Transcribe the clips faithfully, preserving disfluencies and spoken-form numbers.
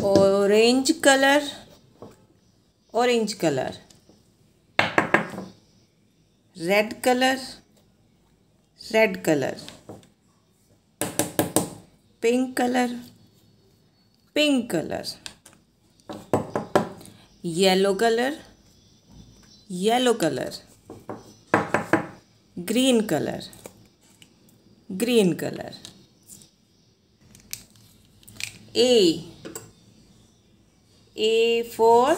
orange color, orange color, red color, red color, pink color, pink color, yellow color, yellow color, green color, green color. A. A for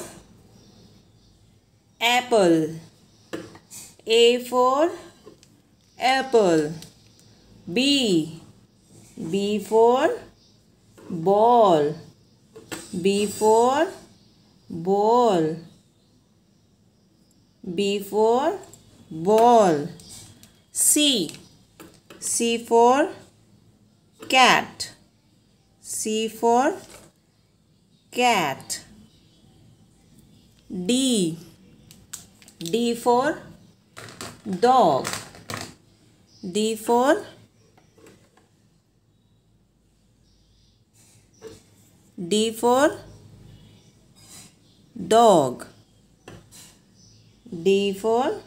apple. A for apple. B. B for ball. B for ball. B for ball. C. C for cat. C for cat. D. D for dog. D for D for dog. D for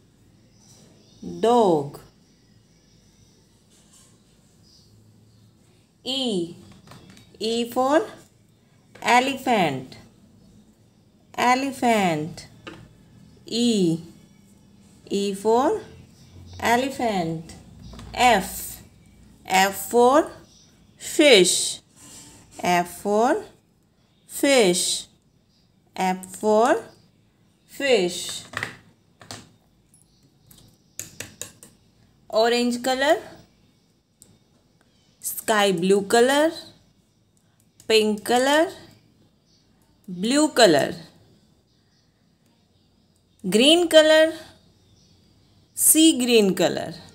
dog. E. E for elephant. Elephant. E. E for elephant. F. F for fish. F for fish. F for fish. Orange color, sky blue color, pink color, blue color, green color, sea green color.